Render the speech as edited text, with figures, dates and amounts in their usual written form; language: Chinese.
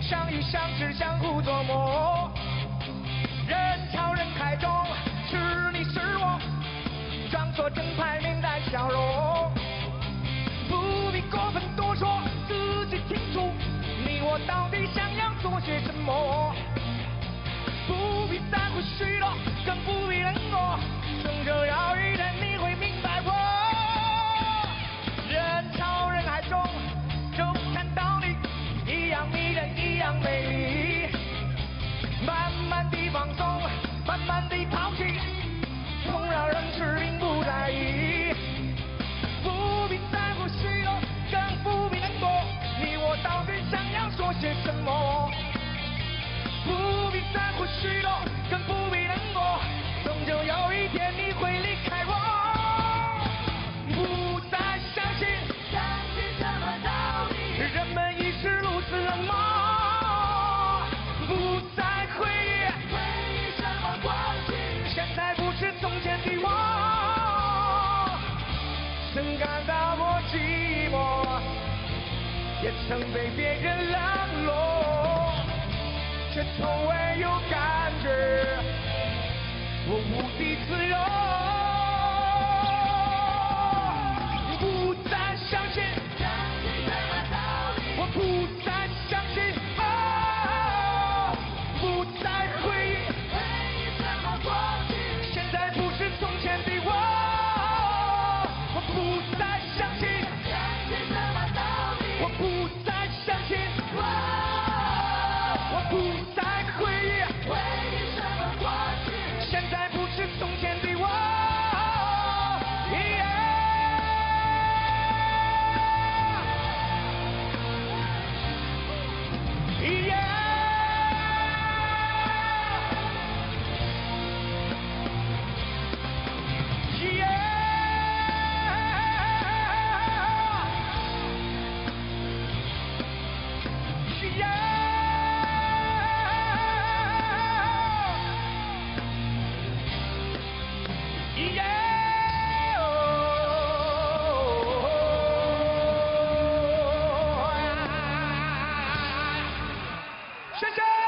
相遇相知，相互琢磨。人潮人海中，是你是我，装作正派，面带笑容。不必过分多说，自己清楚，你我到底想要做些什么。不必在乎许多，更不必冷漠，终究有一天你会明白我。人潮人海中，就看到你一样迷人，一样美丽。慢慢地放松，慢慢地抛弃，纵然仍是并不在意。不必在乎许多，更不必难过，你我到底想要说些什么？不必在乎许多，更不必难过，终究有一天你会离开我。不再相信什么道理，人们已是如此冷漠。不再回忆什么过去，现在不是从前的我。曾感到过寂寞，也曾被别人冷落，却从未有感觉，我无地自容。不再相信什么道理，我不再相信，不再回忆什么过去，现在不是从前的我。我不再相信什么道理，我不再相信，我不再回忆什么过去，现在不是从前的我。谢谢。